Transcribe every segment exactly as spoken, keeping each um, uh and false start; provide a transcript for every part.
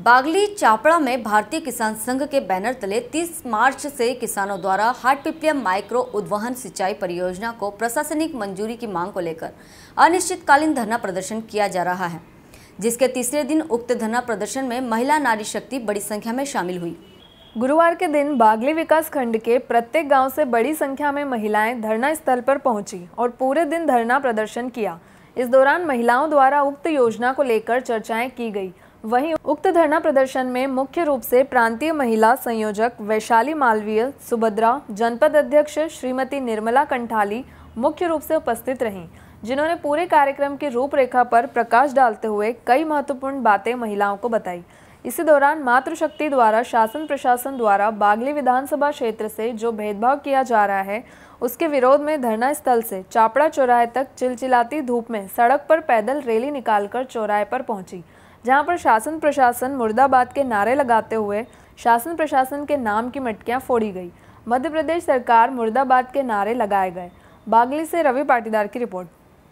बागली चापड़ा में भारतीय किसान संघ के बैनर तले तीस मार्च से किसानों द्वारा हाटपिपलिया माइक्रो उद्वहन सिंचाई परियोजना को प्रशासनिक मंजूरी की मांग को लेकर अनिश्चितकालीन धरना प्रदर्शन किया जा रहा है, जिसके तीसरे दिन उक्त धरना प्रदर्शन में महिला नारी शक्ति बड़ी संख्या में शामिल हुई। गुरुवार के दिन बागली विकास खंड के प्रत्येक गांव से बड़ी संख्या में महिलाएं धरना स्थल पर पहुंची और पूरे दिन धरना प्रदर्शन किया। इस दौरान महिलाओं द्वारा उक्त योजना को लेकर चर्चाएं की गई। वहीं उक्त धरना प्रदर्शन में मुख्य रूप से प्रांतीय महिला संयोजक वैशाली मालवीय, सुभद्रा, जनपद अध्यक्ष श्रीमती निर्मला कंठाली मुख्य रूप से उपस्थित रहीं, जिन्होंने पूरे कार्यक्रम की रूपरेखा पर प्रकाश डालते हुए कई महत्वपूर्ण बातें महिलाओं को बताई। इसी दौरान मातृशक्ति द्वारा शासन प्रशासन द्वारा बागली विधानसभा क्षेत्र से जो भेदभाव किया जा रहा है, उसके विरोध में धरना स्थल से चापड़ा चौराहे तक चिलचिलाती धूप में सड़क पर पैदल रैली निकालकर चौराहे पर पहुंची, जहां पर शासन प्रशासन मुर्दाबाद के नारे लगाते हुए शासन प्रशासन के नाम की मटकियां फोड़ी गई। मध्य प्रदेश सरकार मुर्दाबाद के नारे लगाए गए। बागली से रवि पाटीदार की रिपोर्ट।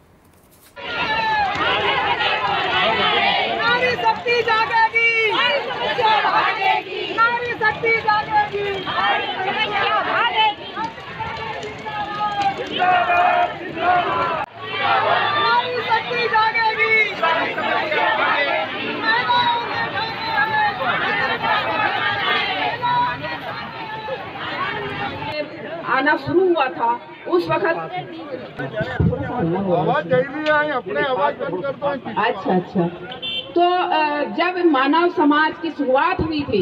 नारी शक्ति जागेगी, नारी शक्ति जागेगी, नारी शक्ति जागेगी। आना शुरू हुआ था उस वक्त। अच्छा अच्छा तो जब मानव समाज की शुरुआत हुई थी,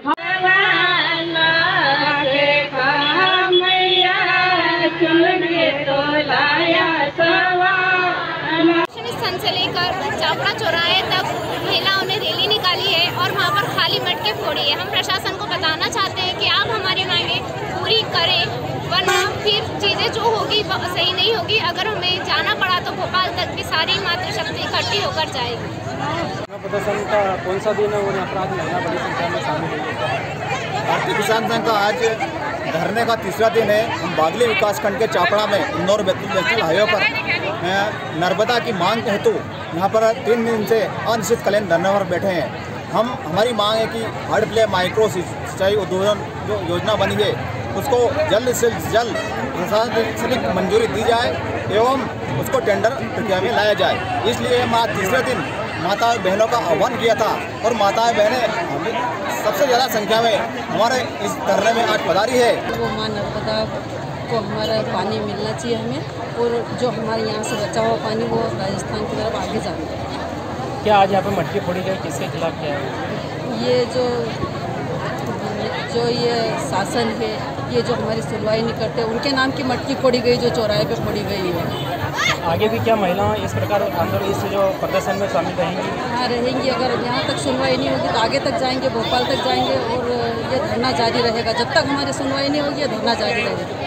स्थल से लेकर चापड़ा चौराहे तक महिलाओं ने रैली निकाली है और वहाँ पर खाली मटके फोड़ी है। हम प्रशासन को बताना चाहते हैं कि आप हमारी मांगे पूरी करें, वरना फिर चीज़ें जो होगी सही नहीं होगी। अगर हमें जाना पड़ा तो भोपाल तक भी सारी मातृशक्ति इकट्ठी होकर जाएगी। प्रदर्शन का कौन सा दिन है और अपराध महिला बड़ी संख्या में शामिल हुई? भारतीय किसान संघ का आज धरने का तीसरा दिन है। हम बागली विकास खंड के चापड़ा में इंदौर बैतूल नेशनल हाईवे पर नर्मदा की मांग के हेतु यहाँ पर तीन दिन से अनिश्चितकालीन धरने पर बैठे हैं। हम हमारी मांग है कि हाटपिपलिया माइक्रो सिंचाई उद्वहन जो योजना बनी है उसको जल्द से जल्द प्रशासनिक मंजूरी दी जाए एवं उसको टेंडर प्रक्रिया में लाया जाए। इसलिए हम आज तीसरे दिन माता बहनों का आह्वान किया था और माताएं बहनें सबसे ज़्यादा संख्या में हमारे इस धरने में आज पधारी है। वो माँ नर्मदा को हमारा पानी मिलना चाहिए हमें, और जो हमारे यहाँ से बचा हुआ पानी वो राजस्थान की तरफ आगे जाना है। क्या आज यहाँ पर मटकी फोड़ी गई, किसके खिलाफ क्या है? ये जो जो ये शासन है, ये जो हमारी सुनवाई नहीं करते, उनके नाम की मटकी फोड़ी गई जो चौराहे पे फोड़ी गई है। आगे भी क्या महिलाएं इस प्रकार आंदोलन इस जो प्रदर्शन में शामिल रहेंगी? हाँ रहेंगी। अगर यहाँ तक सुनवाई नहीं होगी तो आगे तक जाएंगे, भोपाल तक जाएंगे और ये धरना जारी रहेगा। जब तक हमारी सुनवाई नहीं होगी ये धरना जारी रहेगा।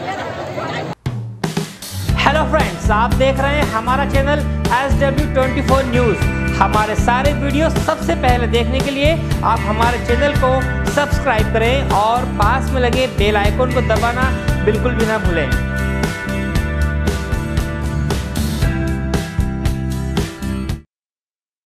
हेलो फ्रेंड्स, आप देख रहे हैं हमारा channel S W twenty four news. हमारे सारे वीडियो सबसे पहले देखने के लिए आप हमारे चैनल को सब्सक्राइब करें और पास में लगे बेल आइकन को दबाना बिल्कुल भी ना भूलें।